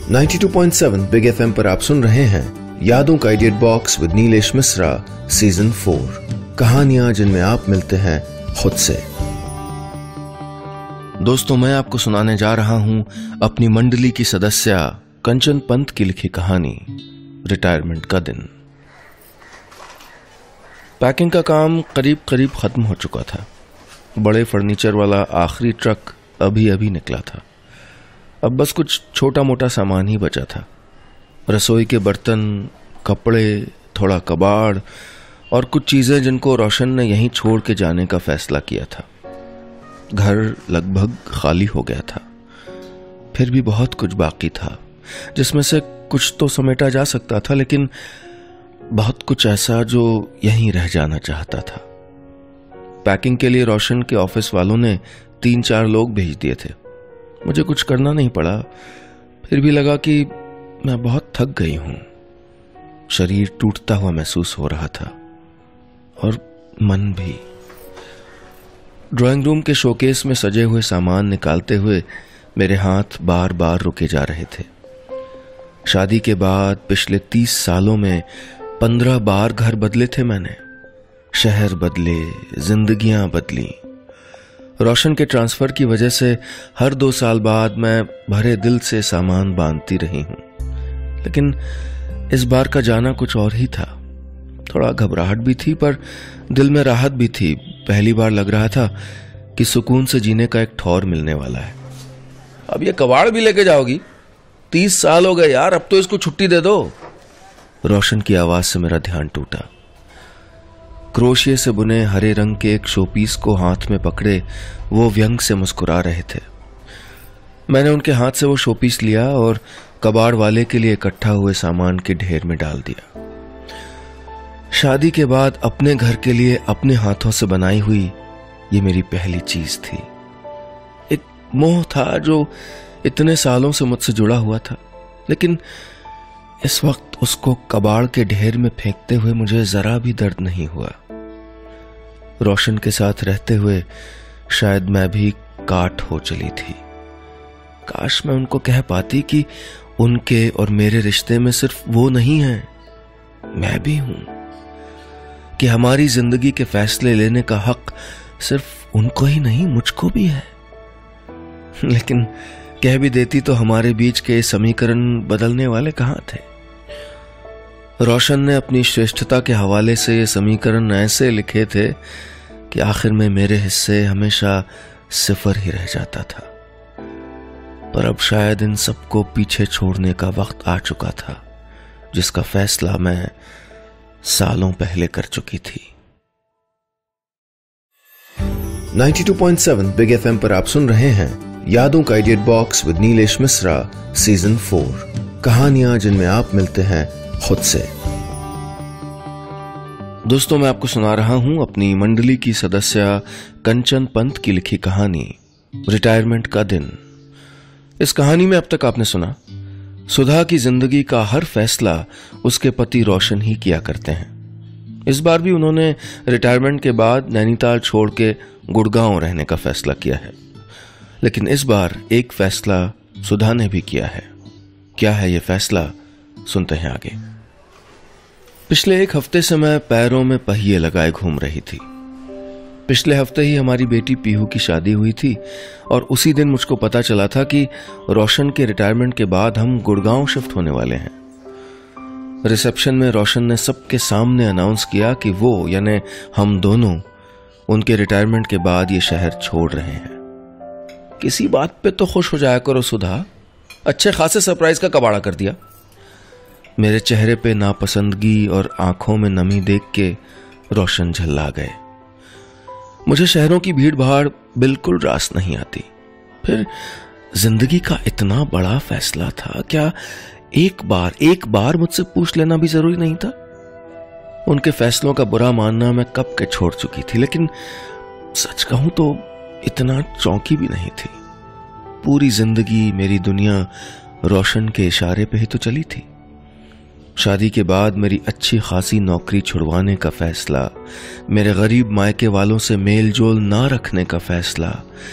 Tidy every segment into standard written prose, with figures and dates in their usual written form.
92.7 big FM पर आप सुन रहे हैं यादों का idiot box with Nilesh Mishra season 4। कहानियां जिनमें आप मिलते हैं खुद से। दोस्तों, मैं आपको सुनाने जा रहा हूं अपनी मंडली की सदस्य कंचन पंत की लिखी कहानी रिटायरमेंट का दिन। पैकिंग का काम करीब करीब खत्म हो चुका था। बड़े फर्नीचर वाला आखिरी ट्रक अभी अभी निकला था। अब बस कुछ छोटा मोटा सामान ही बचा था। रसोई के बर्तन, कपड़े, थोड़ा कबाड़ और कुछ चीजें जिनको रोशन ने यहीं छोड़ के जाने का फैसला किया था। घर लगभग खाली हो गया था। फिर भी बहुत कुछ बाकी था जिसमें से कुछ तो समेटा जा सकता था, लेकिन बहुत कुछ ऐसा जो यहीं रह जाना चाहता था। पैकिंग के लिए रोशन के ऑफिस वालों ने 3-4 लोग भेज दिए थे। मुझे कुछ करना नहीं पड़ा। फिर भी लगा कि मैं बहुत थक गई हूं। शरीर टूटता हुआ महसूस हो रहा था और मन भी। ड्राइंग रूम के शोकेस में सजे हुए सामान निकालते हुए मेरे हाथ बार बार रुके जा रहे थे। शादी के बाद पिछले 30 सालों में 15 बार घर बदले थे मैंने। शहर बदले, जिंदगियां बदली। रोशन के ट्रांसफर की वजह से हर 2 साल बाद मैं भरे दिल से सामान बांधती रही हूं, लेकिन इस बार का जाना कुछ और ही था। थोड़ा घबराहट भी थी पर दिल में राहत भी थी। पहली बार लग रहा था कि सुकून से जीने का एक ठौर मिलने वाला है। अब ये कबाड़ भी लेके जाओगी? 30 साल हो गए यार, अब तो इसको छुट्टी दे दो। रोशन की आवाज से मेरा ध्यान टूटा। क्रोशिये से बुने हरे रंग के एक शोपीस को हाथ में पकड़े वो व्यंग से मुस्कुरा रहे थे। मैंने उनके हाथ से वो शोपीस लिया और कबाड़ वाले के लिए इकट्ठा हुए सामान के ढेर में डाल दिया। शादी के बाद अपने घर के लिए अपने हाथों से बनाई हुई ये मेरी पहली चीज थी। एक मोह था जो इतने सालों से मुझसे जुड़ा हुआ था, लेकिन इस वक्त उसको कबाड़ के ढेर में फेंकते हुए मुझे जरा भी दर्द नहीं हुआ। रोशन के साथ रहते हुए शायद मैं भी काट हो चली थी। काश मैं उनको कह पाती कि उनके और मेरे रिश्ते में सिर्फ वो नहीं है, मैं भी हूं। कि हमारी जिंदगी के फैसले लेने का हक सिर्फ उनको ही नहीं, मुझको भी है। लेकिन कह भी देती तो हमारे बीच के समीकरण बदलने वाले कहां थे। रोशन ने अपनी श्रेष्ठता के हवाले से ये समीकरण ऐसे लिखे थे कि आखिर में मेरे हिस्से हमेशा 0 ही रह जाता था। पर अब शायद इन सबको पीछे छोड़ने का वक्त आ चुका था, जिसका फैसला मैं सालों पहले कर चुकी थी। 92.7 बिग एफएम पर आप सुन रहे हैं यादों का idiot box with Nilesh Mishra season 4। कहानियां जिनमें आप मिलते हैं खुद से। दोस्तों, मैं आपको सुना रहा हूं अपनी मंडली की सदस्य कंचन पंत की लिखी कहानी रिटायरमेंट का दिन। इस कहानी में अब तक आपने सुना सुधा की जिंदगी का हर फैसला उसके पति रोशन ही किया करते हैं। इस बार भी उन्होंने रिटायरमेंट के बाद नैनीताल छोड़ के गुड़गांव रहने का फैसला किया है। लेकिन इस बार एक फैसला सुधा ने भी किया है। क्या है यह फैसला, सुनते हैं आगे। पिछले 1 हफ्ते से मैं पैरों में पहिए लगाए घूम रही थी। पिछले हफ्ते ही हमारी बेटी पीहू की शादी हुई थी और उसी दिन मुझको पता चला था कि रोशन के रिटायरमेंट के बाद हम गुड़गांव शिफ्ट होने वाले हैं। रिसेप्शन में रोशन ने सबके सामने अनाउंस किया कि वो यानी हम दोनों उनके रिटायरमेंट के बाद ये शहर छोड़ रहे हैं। किसी बात पे तो खुश हो जाया करो सुधा, अच्छे खासे सरप्राइज का कबाड़ा कर दिया। मेरे चेहरे पे नापसंदगी और आंखों में नमी देख के रोशन झल्ला गए। मुझे शहरों की भीड़ भाड़ बिल्कुल रास नहीं आती। फिर जिंदगी का इतना बड़ा फैसला था, क्या एक बार मुझसे पूछ लेना भी जरूरी नहीं था? उनके फैसलों का बुरा मानना मैं कब के छोड़ चुकी थी, लेकिन सच कहूं तो इतना चौंकी भी नहीं थी। पूरी जिंदगी मेरी दुनिया रोशन के इशारे पे ही तो चली थी। शादी के बाद मेरी अच्छी खासी नौकरी छुड़वाने का फैसला, मेरे गरीब मायके वालों से मेल जोल ना रखने का फैसला,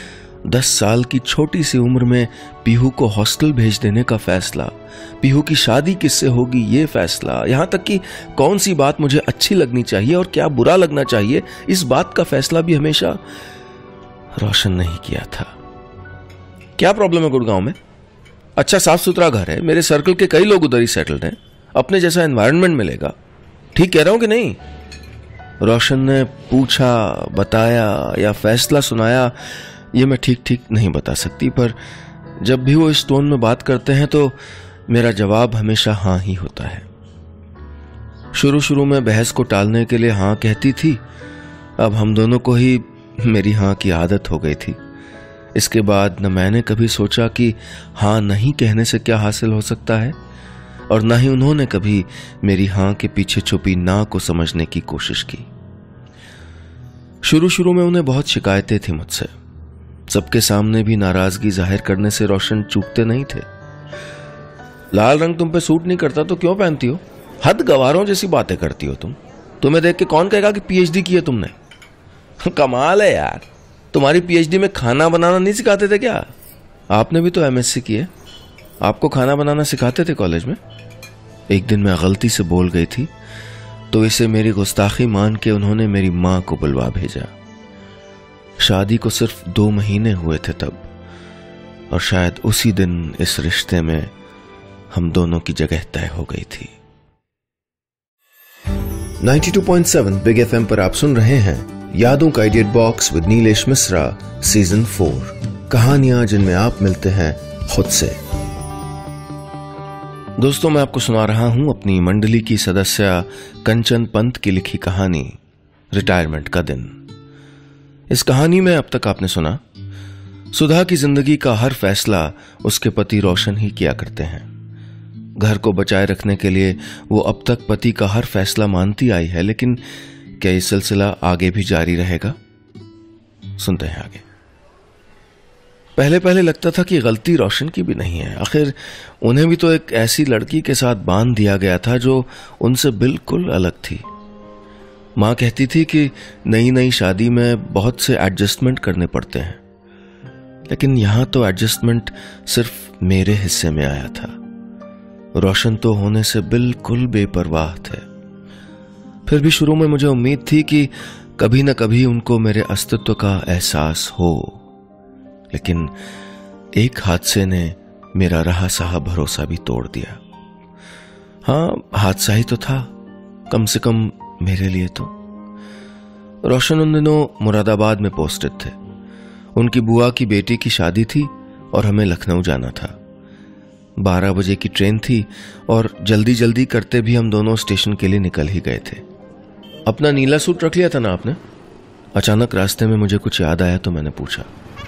10 साल की छोटी सी उम्र में पीहू को हॉस्टल भेज देने का फैसला, पीहू की शादी किससे होगी ये फैसला, यहां तक कि कौन सी बात मुझे अच्छी लगनी चाहिए और क्या बुरा लगना चाहिए, इस बात का फैसला भी हमेशा रोशन ने ही किया था। क्या प्रॉब्लम है गुड़गांव में? अच्छा साफ सुथरा घर है, मेरे सर्कल के कई लोग उधर ही सेटल्ड हैं, अपने जैसा एनवायरनमेंट मिलेगा। ठीक कह रहा हूं कि नहीं? रोशन ने पूछा, बताया या फैसला सुनाया, ये मैं ठीक ठीक नहीं बता सकती, पर जब भी वो इस टोन में बात करते हैं तो मेरा जवाब हमेशा हाँ ही होता है। शुरू शुरू में बहस को टालने के लिए हाँ कहती थी, अब हम दोनों को ही मेरी हाँ की आदत हो गई थी। इसके बाद न मैंने कभी सोचा कि हाँ नहीं कहने से क्या हासिल हो सकता है, और न ही उन्होंने कभी मेरी हाँ के पीछे छुपी ना को समझने की कोशिश की। शुरू शुरू में उन्हें बहुत शिकायतें थी मुझसे, सबके सामने भी नाराजगी जाहिर करने से रोशन चूकते नहीं थे। लाल रंग तुम पे सूट नहीं करता तो क्यों पहनती हो? हद गवारों जैसी बातें करती हो तुम। तुम्हें देख के कौन कहेगा कि पीएचडी की है तुमने? कमाल है यार, तुम्हारी पीएचडी में खाना बनाना नहीं सिखाते थे क्या? आपने भी तो एमएससी की है, आपको खाना बनाना सिखाते थे कॉलेज में। एक दिन मैं गलती से बोल गई थी तो इसे मेरी गुस्ताखी मान के उन्होंने मेरी मां को बुलवा भेजा। शादी को सिर्फ 2 महीने हुए थे तब, और शायद उसी दिन इस रिश्ते में हम दोनों की जगह तय हो गई थी। 92.7 बिग एफएम पर आप सुन रहे हैं यादों का idiot box with Nilesh Mishra season 4, कहानियां जिनमें आप मिलते हैं खुद से। दोस्तों, मैं आपको सुना रहा हूं अपनी मंडली की सदस्य कंचन पंत की लिखी कहानी रिटायरमेंट का दिन। इस कहानी में अब तक आपने सुना, सुधा की जिंदगी का हर फैसला उसके पति रोशन ही किया करते हैं। घर को बचाए रखने के लिए वो अब तक पति का हर फैसला मानती आई है, लेकिन क्या ये सिलसिला आगे भी जारी रहेगा? सुनते हैं आगे। पहले पहले लगता था कि गलती रोशन की भी नहीं है, आखिर उन्हें भी तो एक ऐसी लड़की के साथ बांध दिया गया था जो उनसे बिल्कुल अलग थी। मां कहती थी कि नई नई शादी में बहुत से एडजस्टमेंट करने पड़ते हैं, लेकिन यहां तो एडजस्टमेंट सिर्फ मेरे हिस्से में आया था। रोशन तो होने से बिल्कुल बेपरवाह थे। फिर भी शुरू में मुझे उम्मीद थी कि कभी न कभी उनको मेरे अस्तित्व का एहसास हो, लेकिन एक हादसे ने मेरा रहा सहा भरोसा भी तोड़ दिया। हाँ, हादसा ही तो था, कम से कम मेरे लिए तो। रोशन उन दिनों मुरादाबाद में पोस्टेड थे। उनकी बुआ की बेटी की शादी थी और हमें लखनऊ जाना था। 12 बजे की ट्रेन थी और जल्दी जल्दी करते भी हम दोनों स्टेशन के लिए निकल ही गए थे। अपना नीला सूट रख लिया था ना आपने? अचानक रास्ते में मुझे कुछ याद आया तो मैंने पूछा,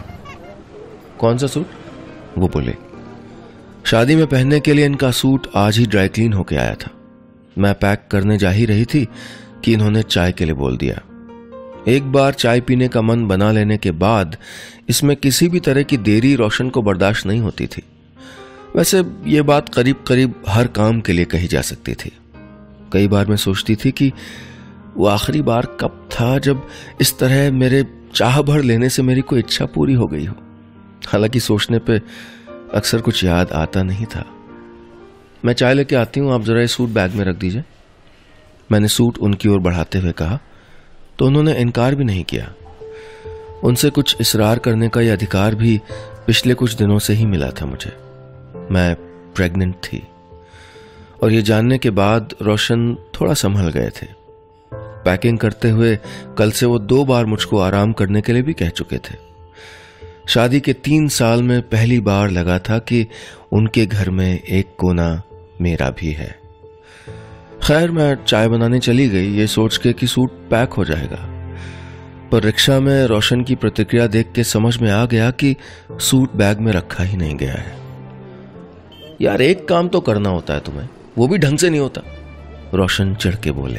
कौन सा सूट? वो बोले, शादी में पहनने के लिए इनका सूट आज ही ड्राई क्लीन होके आया था। मैं पैक करने जा ही रही थी कि इन्होंने चाय के लिए बोल दिया। एक बार चाय पीने का मन बना लेने के बाद इसमें किसी भी तरह की देरी रोशन को बर्दाश्त नहीं होती थी। वैसे ये बात करीब करीब हर काम के लिए कही जा सकती थी। कई बार मैं सोचती थी कि वो आखिरी बार कब था जब इस तरह मेरे चाह भर लेने से मेरी कोई इच्छा पूरी हो गई हो। हालांकि सोचने पे अक्सर कुछ याद आता नहीं था। मैं चाय लेके आती हूँ, आप जरा ये सूट बैग में रख दीजिए। मैंने सूट उनकी ओर बढ़ाते हुए कहा तो उन्होंने इनकार भी नहीं किया। उनसे कुछ इसरार करने का यह अधिकार भी पिछले कुछ दिनों से ही मिला था मुझे। मैं प्रेग्नेंट थी और ये जानने के बाद रोशन थोड़ा संभल गए थे। पैकिंग करते हुए कल से वो 2 बार मुझको आराम करने के लिए भी कह चुके थे। शादी के 3 साल में पहली बार लगा था कि उनके घर में एक कोना मेरा भी है। खैर, मैं चाय बनाने चली गई ये सोच के कि सूट पैक हो जाएगा, पर रिक्शा में रोशन की प्रतिक्रिया देख के समझ में आ गया कि सूट बैग में रखा ही नहीं गया है। यार, एक काम तो करना होता है तुम्हें, वो भी ढंग से नहीं होता, रोशन चिढ़ के बोले।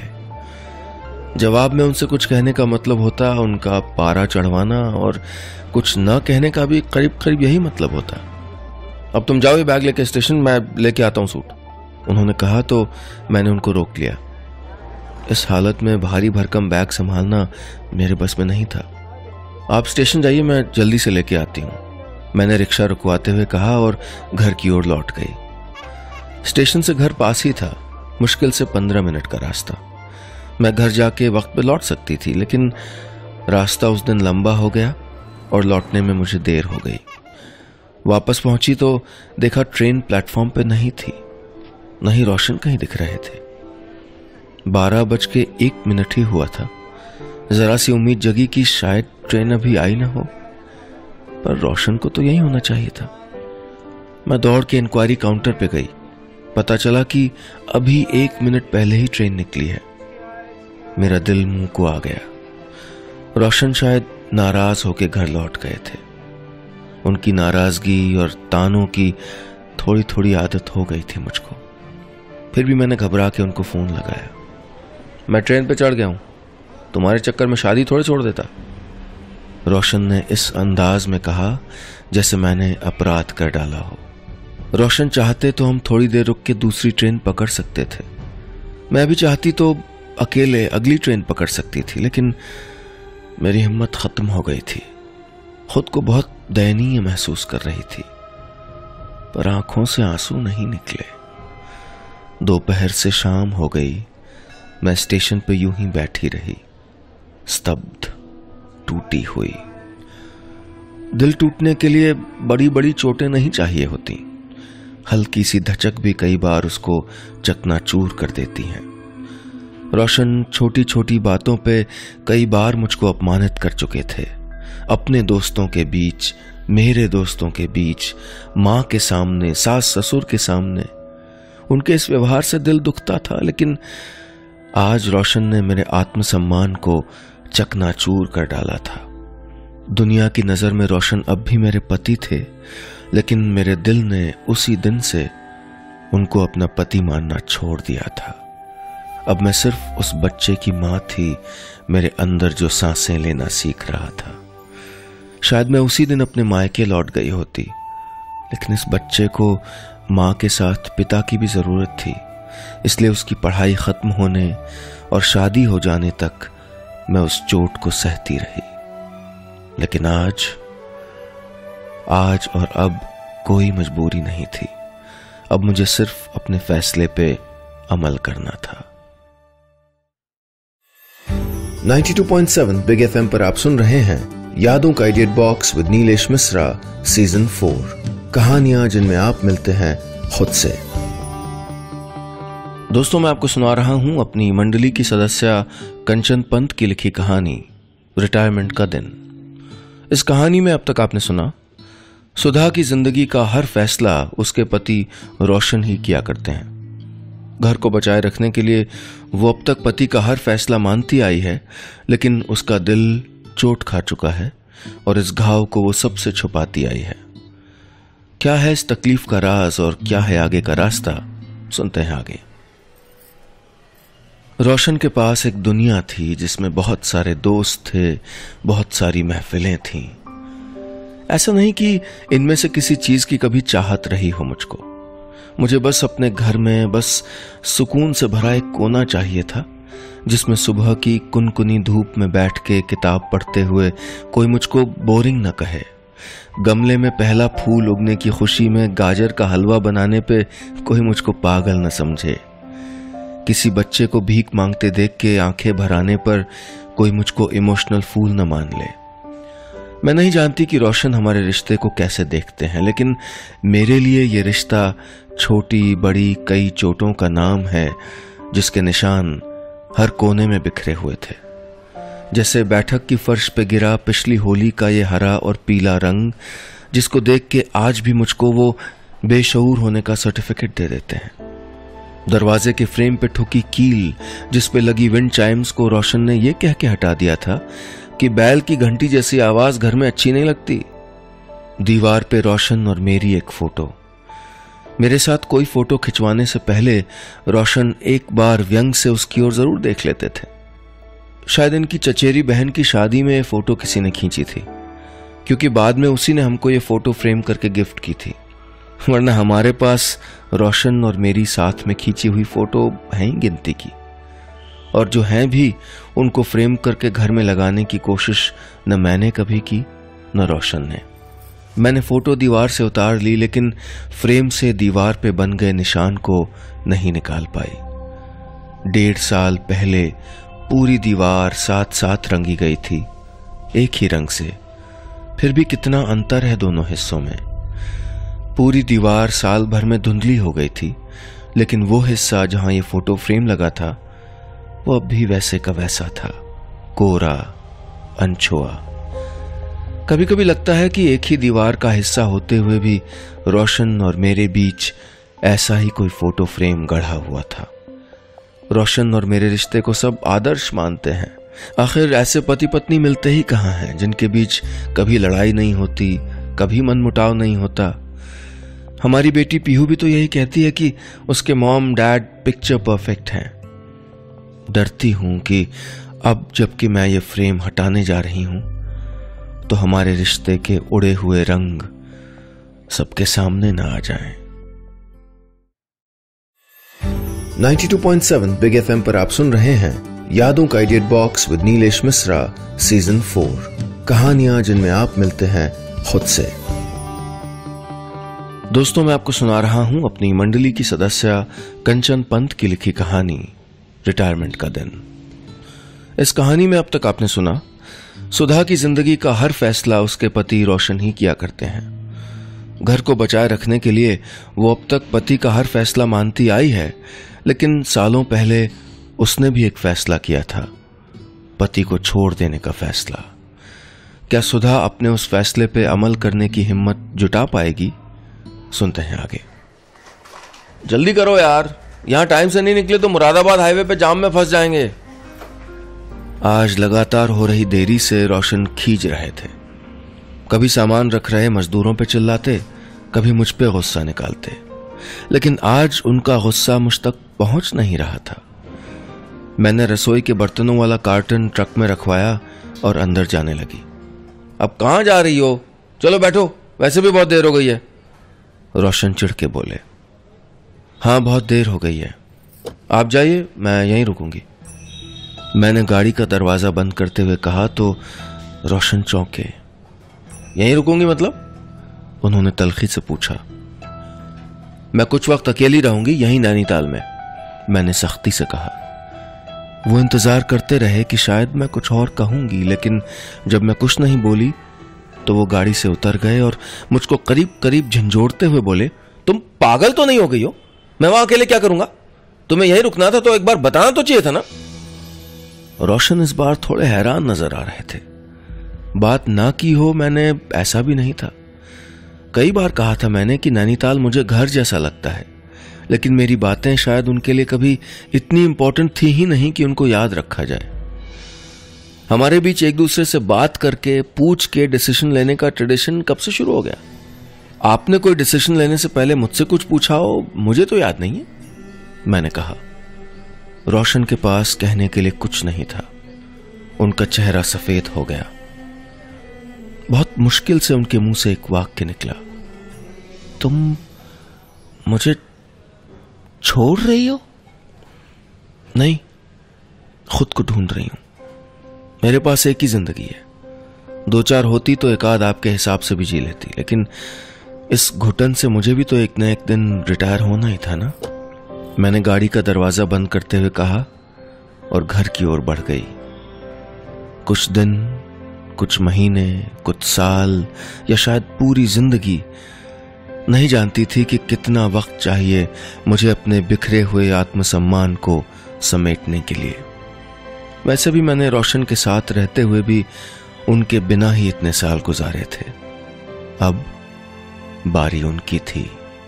जवाब में उनसे कुछ कहने का मतलब होता उनका पारा चढ़वाना, और कुछ न कहने का भी करीब करीब यही मतलब होता। अब तुम जाओ ये बैग लेके स्टेशन, मैं लेके आता हूं सूट, उन्होंने कहा तो मैंने उनको रोक लिया। इस हालत में भारी भरकम बैग संभालना मेरे बस में नहीं था। आप स्टेशन जाइए, मैं जल्दी से लेके आती हूँ, मैंने रिक्शा रुकवाते हुए कहा और घर की ओर लौट गई। स्टेशन से घर पास ही था, मुश्किल से 15 मिनट का रास्ता। मैं घर जाके वक्त पे लौट सकती थी, लेकिन रास्ता उस दिन लंबा हो गया और लौटने में मुझे देर हो गई। वापस पहुंची तो देखा ट्रेन प्लेटफॉर्म पे नहीं थी, न ही रोशन कहीं दिख रहे थे। 12:01 ही हुआ था। जरा सी उम्मीद जगी कि शायद ट्रेन अभी आई ना हो, पर रोशन को तो यही होना चाहिए था। मैं दौड़ के इंक्वायरी काउंटर पे गई। पता चला कि अभी 1 मिनट पहले ही ट्रेन निकली है। मेरा दिल मुंह को आ गया। रोशन शायद नाराज होके घर लौट गए थे। उनकी नाराजगी और तानों की थोड़ी थोड़ी आदत हो गई थी मुझको। फिर भी मैंने घबरा के उनको फोन लगाया। मैं ट्रेन पे चढ़ गया हूं, तुम्हारे चक्कर में शादी थोड़ी छोड़ देता। रोशन ने इस अंदाज में कहा जैसे मैंने अपराध कर डाला हो। रोशन चाहते तो हम थोड़ी देर रुक के दूसरी ट्रेन पकड़ सकते थे। मैं भी चाहती तो अकेले अगली ट्रेन पकड़ सकती थी, लेकिन मेरी हिम्मत खत्म हो गई थी। खुद को बहुत दयनीय महसूस कर रही थी, पर आंखों से आंसू नहीं निकले। दोपहर से शाम हो गई। मैं स्टेशन पे यूं ही बैठी रही, स्तब्ध, टूटी हुई। दिल टूटने के लिए बड़ी बड़ी चोटें नहीं चाहिए होती, हल्की सी धचक भी कई बार उसको चकनाचूर कर देती है। रोशन छोटी छोटी बातों पे कई बार मुझको अपमानित कर चुके थे। अपने दोस्तों के बीच, मेरे दोस्तों के बीच, माँ के सामने, सास ससुर के सामने। उनके इस व्यवहार से दिल दुखता था, लेकिन आज रोशन ने मेरे आत्मसम्मान को चकनाचूर कर डाला था। दुनिया की नजर में रोशन अब भी मेरे पति थे, लेकिन मेरे दिल ने उसी दिन से उनको अपना पति मानना छोड़ दिया था। अब मैं सिर्फ उस बच्चे की मां थी, मेरे अंदर जो सांसें लेना सीख रहा था। शायद मैं उसी दिन अपने मायके लौट गई होती, लेकिन इस बच्चे को मां के साथ पिता की भी जरूरत थी। इसलिए उसकी पढ़ाई खत्म होने और शादी हो जाने तक मैं उस चोट को सहती रही। लेकिन आज और अब कोई मजबूरी नहीं थी। अब मुझे सिर्फ अपने फैसले पे अमल करना था। 92.7 बिग FM पर आप सुन रहे हैं यादों का idiot box with Nilesh Mishra, season 4। कहानियां जिनमें आप मिलते हैं खुद से। दोस्तों, मैं आपको सुना रहा हूं अपनी मंडली की सदस्य कंचन पंत की लिखी कहानी रिटायरमेंट का दिन। इस कहानी में अब तक आपने सुना, सुधा की जिंदगी का हर फैसला उसके पति रोशन ही किया करते हैं। घर को बचाए रखने के लिए वो अब तक पति का हर फैसला मानती आई है, लेकिन उसका दिल चोट खा चुका है और इस घाव को वो सबसे छुपाती आई है। क्या है इस तकलीफ का राज और क्या है आगे का रास्ता, सुनते हैं आगे। रोशन के पास एक दुनिया थी जिसमें बहुत सारे दोस्त थे, बहुत सारी महफिलें थीं। ऐसा नहीं कि इनमें से किसी चीज की कभी चाहत रही हो मुझको। मुझे बस अपने घर में बस सुकून से भरा एक कोना चाहिए था, जिसमें सुबह की कुनकुनी धूप में बैठ के किताब पढ़ते हुए कोई मुझको बोरिंग न कहे। गमले में पहला फूल उगने की खुशी में गाजर का हलवा बनाने पे कोई मुझको पागल न समझे। किसी बच्चे को भीख मांगते देख के आंखें भर आने पर कोई मुझको इमोशनल फूल न मान ले। मैं नहीं जानती कि रोशन हमारे रिश्ते को कैसे देखते हैं, लेकिन मेरे लिए ये रिश्ता छोटी बड़ी कई चोटों का नाम है, जिसके निशान हर कोने में बिखरे हुए थे। जैसे बैठक की फर्श पे गिरा पिछली होली का ये हरा और पीला रंग, जिसको देख के आज भी मुझको वो बेशऊर होने का सर्टिफिकेट दे देते हैं। दरवाजे के फ्रेम पे ठुकी कील, जिस पे लगी विंड चाइम्स को रोशन ने ये कह के हटा दिया था कि बैल की घंटी जैसी आवाज घर में अच्छी नहीं लगती। दीवार पे रोशन और मेरी एक फोटो। मेरे साथ कोई फोटो खिंचवाने से पहले रोशन एक बार व्यंग से उसकी ओर जरूर देख लेते थे। शायद इनकी चचेरी बहन की शादी में ये फोटो किसी ने खींची थी, क्योंकि बाद में उसी ने हमको ये फोटो फ्रेम करके गिफ्ट की थी। वरना हमारे पास रोशन और मेरी साथ में खींची हुई फोटो है ही गिनती की। और जो हैं भी उनको फ्रेम करके घर में लगाने की कोशिश न मैंने कभी की न रोशन ने। मैंने फोटो दीवार से उतार ली, लेकिन फ्रेम से दीवार पे बन गए निशान को नहीं निकाल पाई। 1.5 साल पहले पूरी दीवार साथ साथ रंगी गई थी, एक ही रंग से। फिर भी कितना अंतर है दोनों हिस्सों में। पूरी दीवार साल भर में धुंधली हो गई थी, लेकिन वो हिस्सा जहां ये फोटो फ्रेम लगा था वो अब भी वैसे का वैसा था, कोरा, अनछुआ। कभी कभी लगता है कि एक ही दीवार का हिस्सा होते हुए भी रोशन और मेरे बीच ऐसा ही कोई फोटो फ्रेम गढ़ा हुआ था। रोशन और मेरे रिश्ते को सब आदर्श मानते हैं। आखिर ऐसे पति पत्नी मिलते ही कहाँ हैं जिनके बीच कभी लड़ाई नहीं होती, कभी मनमुटाव नहीं होता। हमारी बेटी पीहू भी तो यही कहती है कि उसके मॉम डैड पिक्चर परफेक्ट हैं। डरती हूं कि अब जबकि मैं ये फ्रेम हटाने जा रही हूं तो हमारे रिश्ते के उड़े हुए रंग सबके सामने ना आ जाएं। 92.7 बिग एफएम पर आप सुन रहे हैं यादों का idiot box with Nilesh Mishra season 4, कहानियां जिनमें आप मिलते हैं खुद से। दोस्तों, मैं आपको सुना रहा हूं अपनी मंडली की सदस्य कंचन पंत की लिखी कहानी रिटायरमेंट का दिन। इस कहानी में अब तक आपने सुना सुधा की जिंदगी का हर फैसला उसके पति रोशन ही किया करते हैं। घर को बचाए रखने के लिए वो अब तक पति का हर फैसला मानती आई है, लेकिन सालों पहले उसने भी एक फैसला किया था, पति को छोड़ देने का फैसला। क्या सुधा अपने उस फैसले पे अमल करने की हिम्मत जुटा पाएगी? सुनते हैं आगे। जल्दी करो यार, यहां टाइम से नहीं निकले तो मुरादाबाद हाईवे पे जाम में फंस जाएंगे। आज लगातार हो रही देरी से रोशन खींच रहे थे। कभी सामान रख रहे मजदूरों पे चिल्लाते, कभी मुझ पे गुस्सा निकालते, लेकिन आज उनका गुस्सा मुझ तक पहुंच नहीं रहा था। मैंने रसोई के बर्तनों वाला कार्टन ट्रक में रखवाया और अंदर जाने लगी। अब कहां जा रही हो? चलो बैठो, वैसे भी बहुत देर हो गई है। रोशन चिढ़ के बोले। हाँ, बहुत देर हो गई है, आप जाइए, मैं यहीं रुकूंगी। मैंने गाड़ी का दरवाजा बंद करते हुए कहा तो रोशन चौंके। यहीं रुकूंगी मतलब? उन्होंने तलखी से पूछा। मैं कुछ वक्त अकेली रहूंगी यहीं नैनीताल में, मैंने सख्ती से कहा। वो इंतजार करते रहे कि शायद मैं कुछ और कहूंगी, लेकिन जब मैं कुछ नहीं बोली तो वो गाड़ी से उतर गए और मुझको करीब करीब झंझोड़ते हुए बोले, तुम पागल तो नहीं हो गई हो? मैं वहां अकेले क्या करूंगा? तुम्हें यहीं रुकना था तो एक बार बताना तो चाहिए था ना। रोशन इस बार थोड़े हैरान नजर आ रहे थे। बात ना की हो मैंने, ऐसा भी नहीं था। कई बार कहा था मैंने कि नैनीताल मुझे घर जैसा लगता है, लेकिन मेरी बातें शायद उनके लिए कभी इतनी इंपॉर्टेंट थी ही नहीं कि उनको याद रखा जाए। हमारे बीच एक दूसरे से बात करके पूछ के डिसीजन लेने का ट्रेडिशन कब से शुरू हो गया? आपने कोई डिसीजन लेने से पहले मुझसे कुछ पूछा हो? मुझे तो याद नहीं है, मैंने कहा। रोशन के पास कहने के लिए कुछ नहीं था। उनका चेहरा सफेद हो गया। बहुत मुश्किल से उनके मुंह से एक वाक्य निकला, तुम मुझे छोड़ रही हो? नहीं, खुद को ढूंढ रही हूं। मेरे पास एक ही जिंदगी है, 2-4 होती तो एक आध आपके हिसाब से भी जी लेती, लेकिन इस घुटन से मुझे भी तो एक न एक दिन रिटायर होना ही था ना। मैंने गाड़ी का दरवाजा बंद करते हुए कहा और घर की ओर बढ़ गई। कुछ दिन, कुछ महीने, कुछ साल या शायद पूरी जिंदगी, नहीं जानती थी कि कितना वक्त चाहिए मुझे अपने बिखरे हुए आत्मसम्मान को समेटने के लिए। वैसे भी मैंने रोशन के साथ रहते हुए भी उनके बिना ही इतने साल गुजारे थे। अब बारी उनकी थी।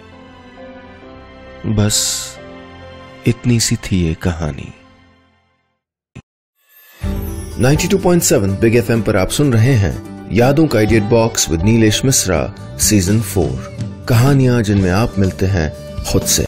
बस इतनी सी थी ये कहानी। 92.7 बिग एफएम पर आप सुन रहे हैं यादों का idiot box with Nilesh Mishra season 4, कहानियां जिनमें आप मिलते हैं खुद से।